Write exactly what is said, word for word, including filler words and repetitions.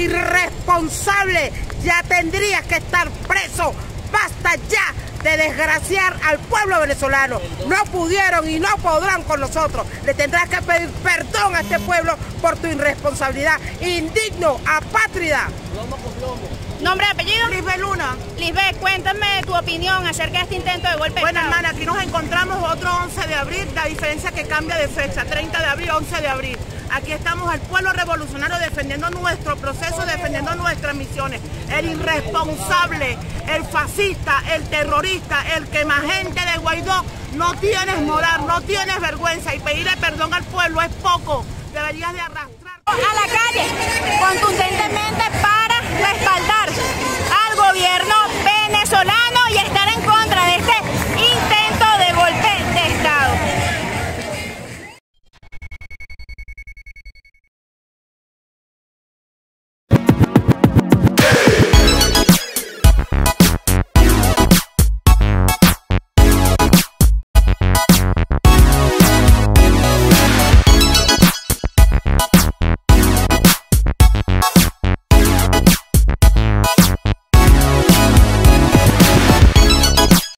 irresponsable, ya tendrías que estar preso. Basta ya de desgraciar al pueblo venezolano. No pudieron y no podrán con nosotros. Le tendrás que pedir perdón a este pueblo por tu irresponsabilidad. Indigno, apátrida. Plomo con plomo. ¿Nombre y apellido? Lisbeth Luna. Lisbeth, cuéntame tu opinión acerca de este intento de golpe de Bueno, Estado. hermana, aquí nos encontramos otro once de abril, la diferencia que cambia de fecha, treinta de abril, once de abril. Aquí estamos el pueblo revolucionario defendiendo nuestro proceso, defendiendo nuestras misiones. El irresponsable, el fascista, el terrorista, el quemagente de Guaidó, no tienes moral, no tienes vergüenza, y pedirle perdón al pueblo es poco. Deberías de arrastrar a la calle contundentemente para respaldar al gobierno venezolano y estar en contra de este intento